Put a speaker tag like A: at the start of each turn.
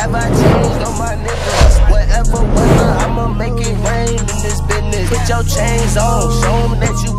A: Have I changed on my niggas? Whatever weather, I'ma make it rain in this business. Put your chains on, show 'em that you